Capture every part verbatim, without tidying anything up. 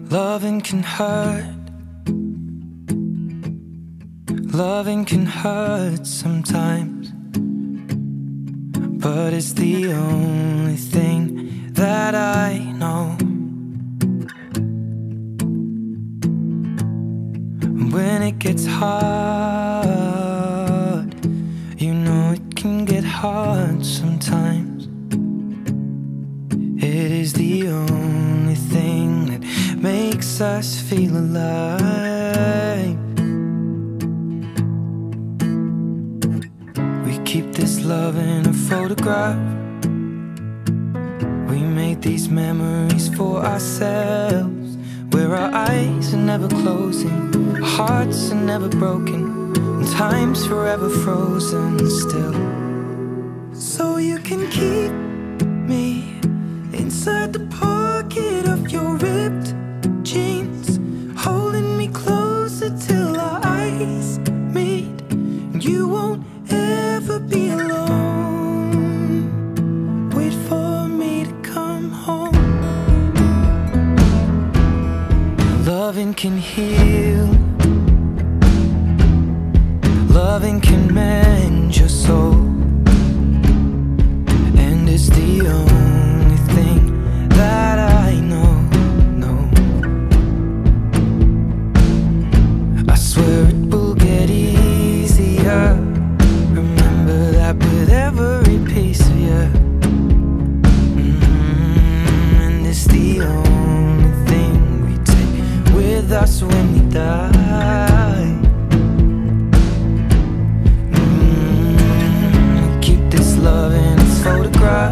Loving can hurt. Loving can hurt sometimes, but it's the only thing that I know. When it gets hard, you know it can get hard sometimes. It is the only thing that makes us feel alive. We keep this love in a photograph. We made these memories for ourselves, where our eyes are never closing, our hearts are never broken, and time's forever frozen still. So you can keep me inside the pocket of your ripped jeans, holding me closer till our eyes meet. You won't ever be alone. Wait for me to come home. Loving can heal. Loving can mend your soul, and it's the only thing that I know, no. I swear it will get easier. Remember that with every piece of you. Mm-hmm. And it's the only thing we take with us when we die. Mm-hmm. We keep this love in a photograph.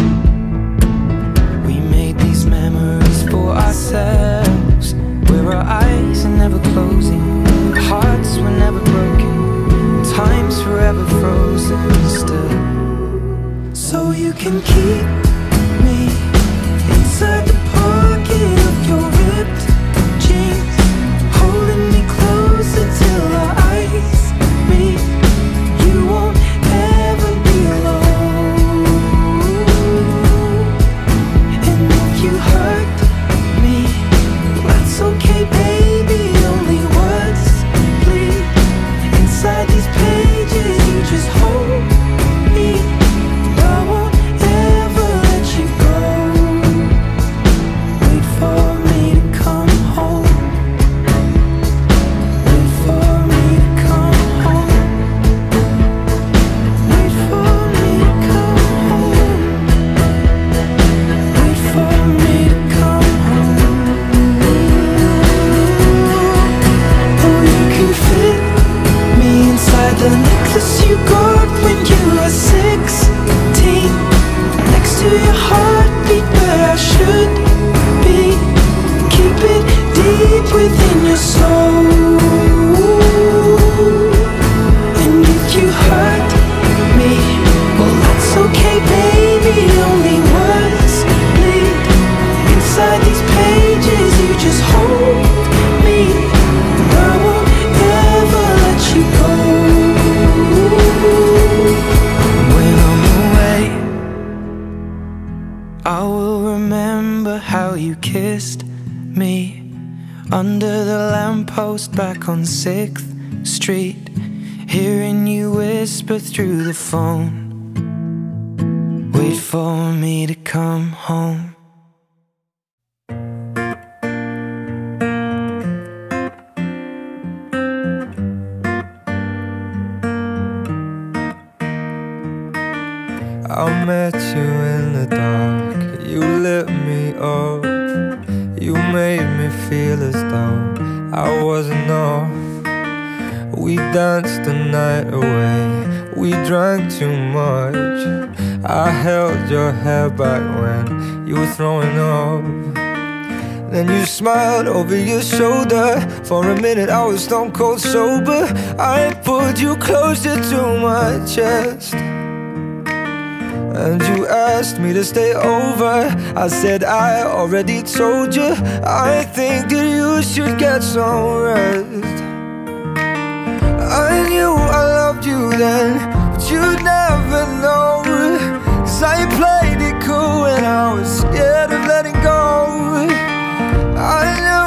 Memories for ourselves, where our eyes are never closing, our hearts were never broken, time's forever frozen still. So you can keep me inside the pocket of your ripped jeans, holding me closer till our eyes meet. You won't ever be alone. You hurt me, that's okay, baby. Only words bleed inside these pages. You just hold me. I won't ever let you go. Wait for me to come home. Wait for me to come home. Wait for me to come home. Wait for me to come home. Oh, you can fit me inside the necklace you got when you were sixteen, next to your heartbeat where I should be. Keep it deep within your soul. And if you hurt me, well, that's okay, baby. Only words bleed inside these pages. You just hold me. I won't ever let you go. When I'm away, I will remember how you kissed me under the lamppost back on sixth street, hearing you whisper through the phone. Wait for me to come home. I met you in the dark, you lit me up. You made me feel as though I wasn't enough. We danced the night away, we drank too much. I held your hair back when you were throwing up. Then you smiled over your shoulder. For a minute I was stone cold sober. I pulled you closer to my chest, and you asked me to stay over. I said I already told you, I think that you should get some rest. I knew I loved you then, but you'd never know, 'cause I played it cool when I was scared of letting go. I knew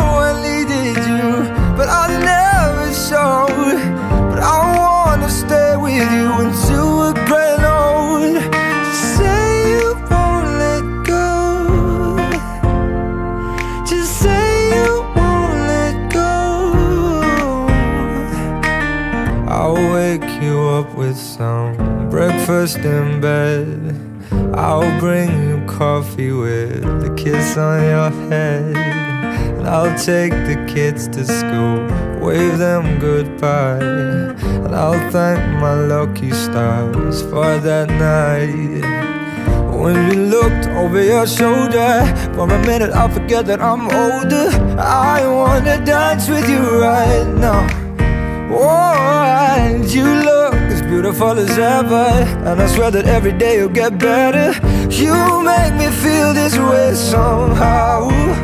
breakfast in bed. I'll bring you coffee with a kiss on your head. And I'll take the kids to school, wave them goodbye. And I'll thank my lucky stars for that night. When you looked over your shoulder, for a minute I forget that I'm older. I wanna dance with you right now. Oh, and you look as beautiful as ever, and I swear that every day you'll get better. You make me feel this way somehow.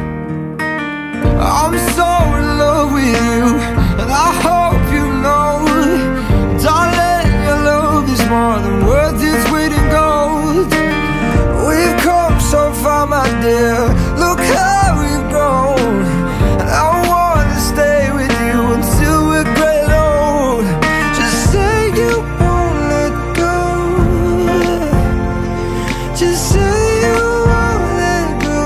I'm so in love with you, and I hope you know, darling, your love is more than worth its weight in gold. We've come so far, my dear, look how we've grown. And I wanna stay with you until we're great old. Just say you won't let go. Just say you won't let go.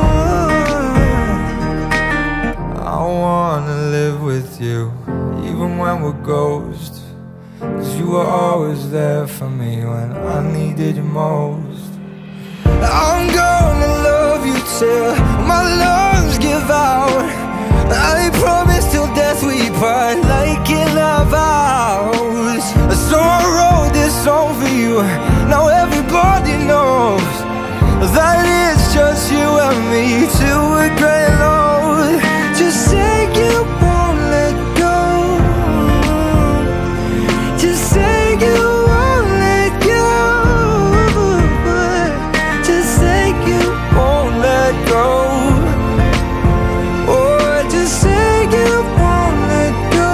I wanna live with you, even when we're ghosts. 'Cause you were always there for me when I needed you most. I'm gonna love you till my lungs give out. I promise till death we part, like in our vows. So I wrote this song for you, now everybody knows that it's just you and me till we're grey and old. Just say you won't let go. Just say you won't let go. Just say you won't let go. Oh, just say you won't let go.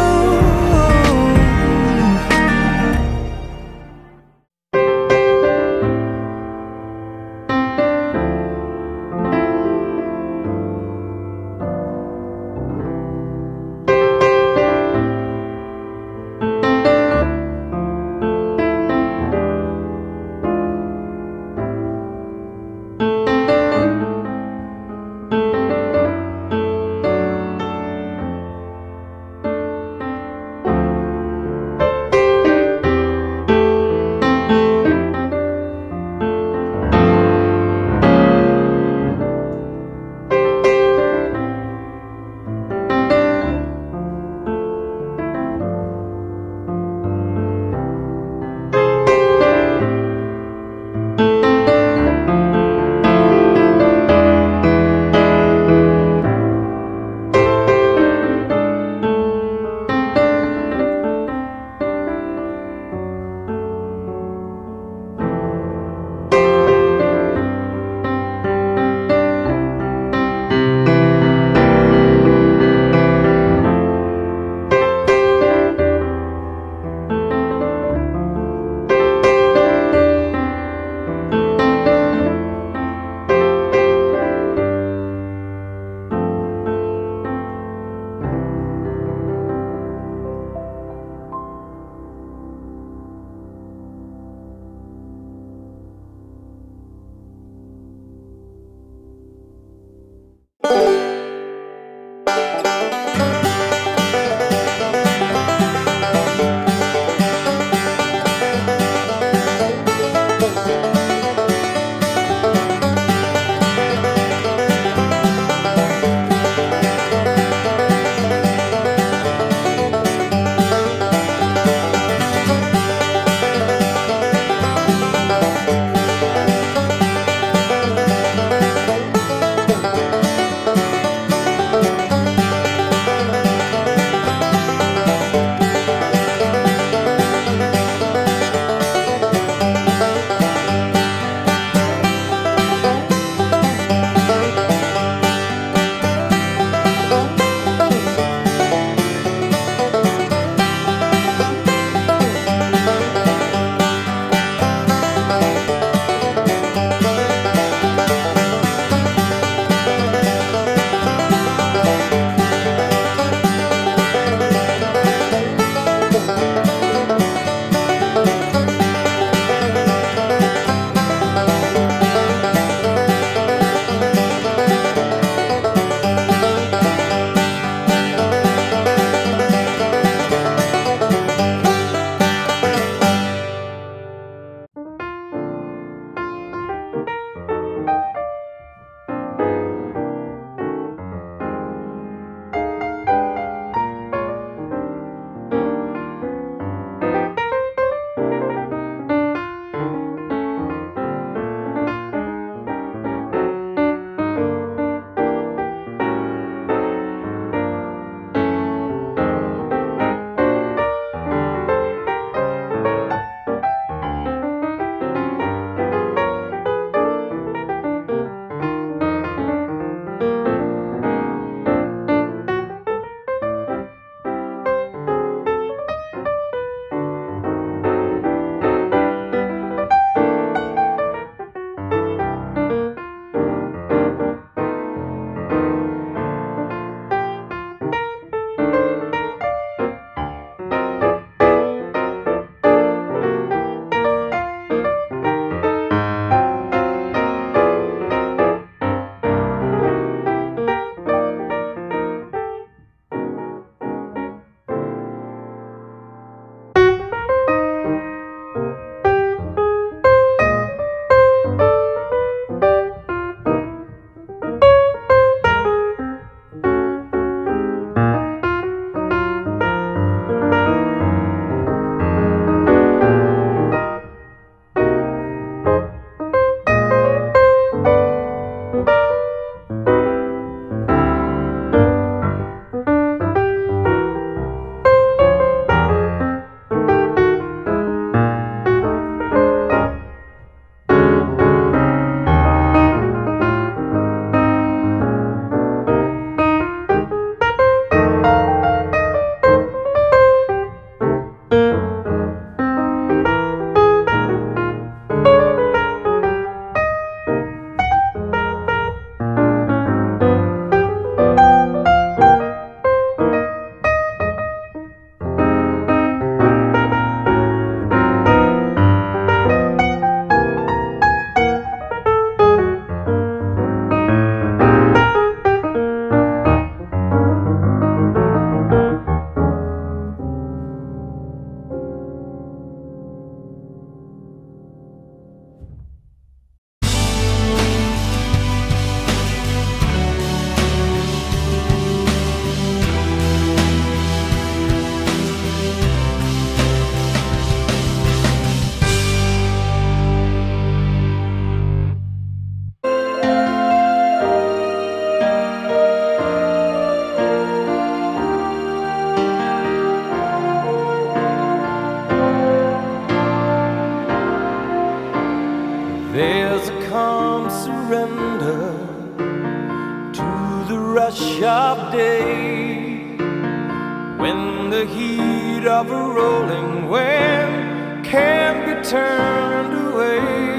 rush of day, when the heat of a rolling wind can't be turned away.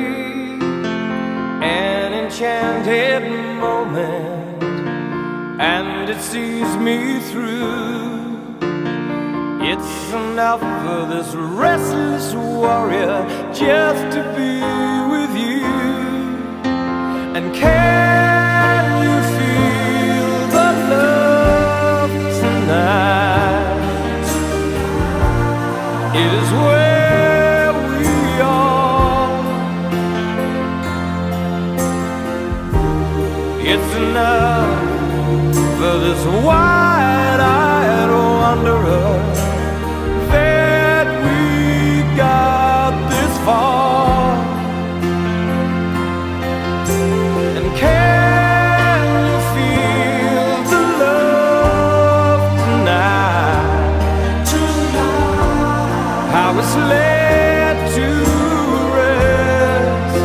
An enchanted moment, and it sees me through. It's enough for this restless warrior just to be with you. And can you feel the love tonight? It is where we are. It's enough for this wide-eyed wanderer that we got this far. And can you feel the love tonight? How it's laid to rest.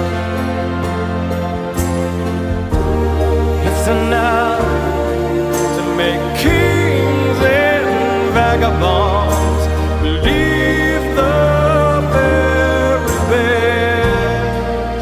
It's enough to make kings and vagabonds believe the very best.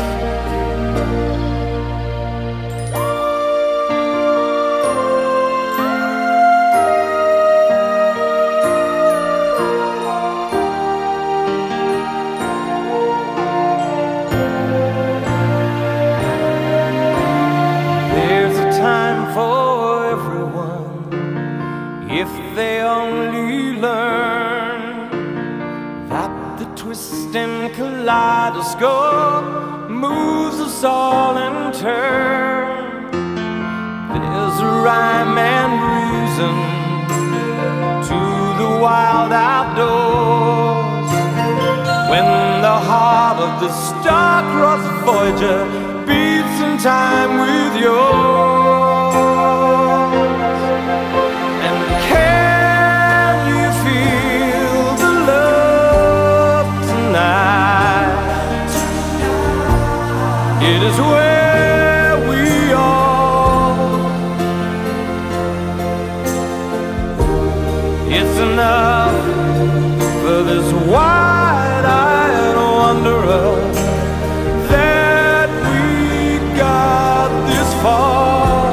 There's a time for everyone if they only learn that the twisting kaleidoscope moves us all in turn. There's a rhyme and reason to the wild outdoors, when the heart of the star-crossed Voyager beats in time with yours. And can you feel the love tonight? It is where we are. It's enough for this wide-eyed wanderer that we got this far.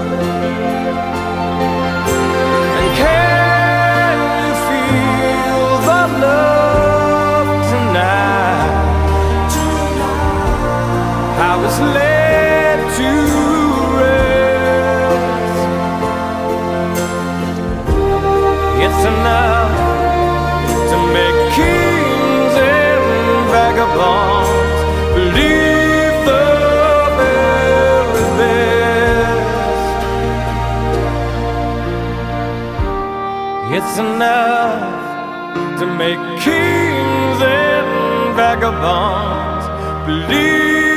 And can you feel the love tonight? How it's laid to rest. It's enough to make kings and vagabonds believe the very best. It's enough to make kings and vagabonds believe